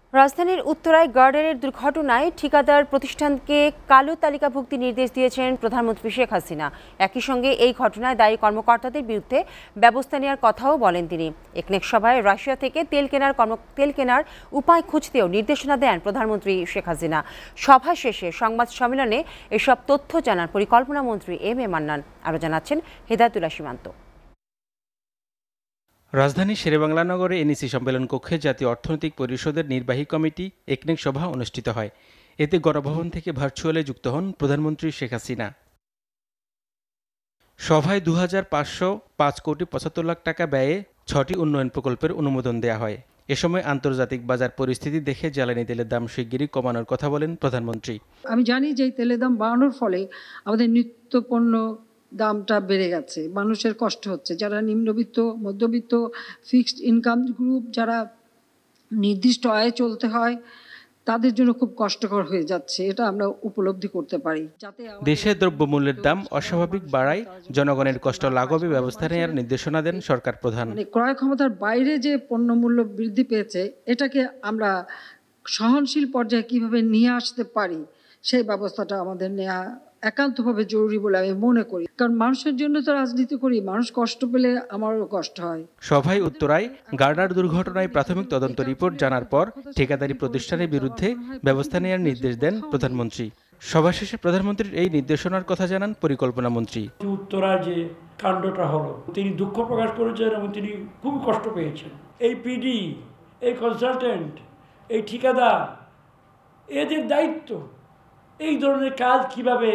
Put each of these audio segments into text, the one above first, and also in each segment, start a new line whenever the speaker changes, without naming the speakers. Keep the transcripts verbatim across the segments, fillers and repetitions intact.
রাজধানীর উত্তরায় গার্ডারের দুর্ঘটনায় ঠিকাদার প্রতিষ্ঠানকে কালো তালিকাভুক্তি নির্দেশ দিয়েছেন প্রধানমন্ত্রী শেখ হাসিনা। একই সঙ্গে এই ঘটনায় দায়ী কর্মকর্তাদের বিরুদ্ধে ব্যবস্থা নেওয়ার কথাও বলেন তিনি। একনেক সভায় রাশিয়া থেকে তেল কেনার কর্ম তেল কেনার উপায় খুঁজতেও নির্দেশনা দেন প্রধানমন্ত্রী শেখ হাসিনা। সভা শেষে সংবাদ সম্মেলনে এসব তথ্য জানান পরিকল্পনা মন্ত্রী এম এ মান্নান। আরও জানাচ্ছেন হেদায়েতুল্লাহ সীমান্ত।
রাজধানীর শেরেবাংলা নগরে এনইসি সম্মেলন কক্ষে জাতীয় অর্থনৈতিক পরিষদের নির্বাহী কমিটি একনেক সভা অনুষ্ঠিত হয়। এতে গণভবন থেকে ভার্চুয়ালে যুক্ত হন প্রধানমন্ত্রী শেখ হাসিনা। সভায় দু হাজার পাঁচশো পাঁচ কোটি পঁচাত্তর লাখ টাকা ব্যয়ে ছটি উন্নয়ন প্রকল্পের অনুমোদন দেওয়া হয়। এ সময় আন্তর্জাতিক বাজার পরিস্থিতি দেখে জ্বালানি তেলের দাম শিগগিরই কমানোর কথা বলেন প্রধানমন্ত্রী।
আমি জানি যে তেলের দাম বাড়ানোর ফলে আমাদের নিত্যপণ্য দামটা বেড়ে গেছে, মানুষের কষ্ট হচ্ছে। যারা নিম্নবিত্ত, মধ্যবিত্ত, ফিক্সড ইনকাম গ্রুপ, যারা নির্দিষ্ট আয়ে চলতে হয়, তাদের জন্য খুব কষ্টকর হয়ে যাচ্ছে। এটা আমরা উপলব্ধি করতে পারি। যাতে
দেশে দ্রব্যমূল্যের দাম অস্বাভাবিক বাড়ায় জনগণের কষ্ট লাঘবে ব্যবস্থা নেওয়ার নির্দেশনা দেন সরকার প্রধান।
মানে ক্রয় ক্ষমতার বাইরে যে পণ্যমূল্য বৃদ্ধি পেয়েছে, এটাকে আমরা সহনশীল পর্যায়ে কিভাবে নিয়ে আসতে পারি, সেই ব্যবস্থাটা আমাদের নেওয়া একান্তভাবে জরুরি বলে আমি মনে করি। কারণ মানুষের জন্য তো রাজনীতি করি, মানুষ কষ্ট পেলে আমারও কষ্ট হয়।
সভায় উত্তরায় গার্ডার দুর্ঘটনায় প্রাথমিক তদন্ত রিপোর্ট জানার পর ঠিকাদারি প্রতিষ্ঠানের বিরুদ্ধে ব্যবস্থা নেওয়ার নির্দেশ দেন প্রধানমন্ত্রী। সভা শেষে প্রধানমন্ত্রীর এই নির্দেশনার কথা জানান পরিকল্পনা মন্ত্রী।
উত্তরায় যে কাণ্ডটা হলো, তিনি দুঃখ প্রকাশ করেছেন এবং তিনি খুব কষ্ট পেয়েছেন। এই পিডি, এই কনসালটেন্ট, এই ঠিকাদার, এদের দায়িত্ব এই ধরনের কাজ কিভাবে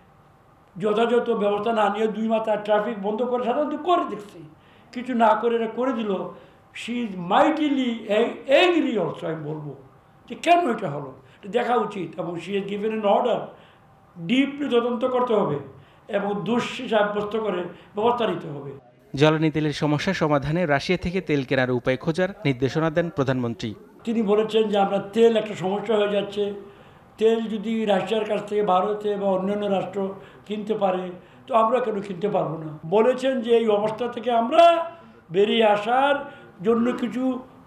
যথাযথ ব্যবস্থা না নিয়ে দুই মাথা ট্রাফিক বন্ধ করে সাধারণত করে দেখছি, কিছু না করে এটা করে দিল। She is mightily angry also. আমি বলবো যে কেন এটা হলো, এটা দেখা উচিত এবং she is given an order, deeply তদন্ত করতে হবে এবং দোষী সাব্যস্ত করে ব্যবস্থা নিতে হবে।
জ্বালানি তেলের সমস্যা সমাধানে রাশিয়া থেকে তেল কেনার উপায় খোঁজার নির্দেশনা দেন প্রধানমন্ত্রী।
তিনি বলেছেন যে আমরা তেল একটা সমস্যা হয়ে যাচ্ছে, তেল যদি রাশিয়ার কাছ থেকে ভারতে বা অন্যান্য রাষ্ট্র কিনতে পারে তো আমরা কেন কিনতে পারবো না। বলেছেন যে এই অবস্থা থেকে আমরা বেরিয়ে আসার জন্য কিছু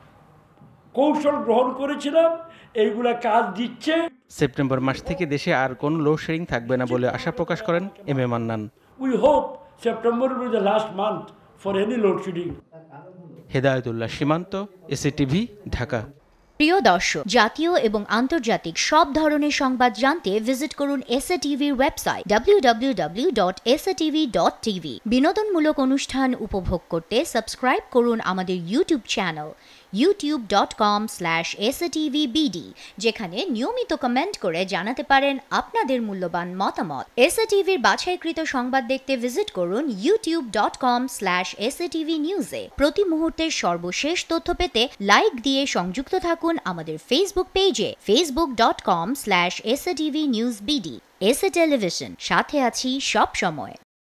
কৌশল গ্রহণ করেছিলাম, এইগুলা কাজ দিচ্ছে।
সেপ্টেম্বর মাস থেকে দেশে আর কোনো লোডশেডিং থাকবে না বলে আশা প্রকাশ করেন M A Mannan.
We hope September will be the last month for any load shedding.
Hedayetullah Simanta, SATV, Dhaka.
প্রিয় দর্শক, জাতীয় এবং আন্তর্জাতিক সব ধরনের সংবাদ জানতে ভিজিট করুন এসএটিভির website W W W dot S A T V dot T V. বিনোদনমূলক অনুষ্ঠান উপভোগ করতে সাবস্ক্রাইব করুন আমাদের YouTube channel YouTube dot com slash S A T V B D, যেখানে নিয়মিত কমেন্ট করে জানাতে পারেন আপনাদের মূল্যবান মতামত। এসএটিভির বাছাইকৃত সংবাদ দেখতে ভিজিট করুন YouTube dot com slash S A T V নিউজে। প্রতি মুহূর্তের সর্বশেষ তথ্য পেতে লাইক দিয়ে সংযুক্ত থাকুন আমাদের ফেসবুক পেজে Facebook dot com slash S A T V news BD. S A television, সাথে আছি সব সময়।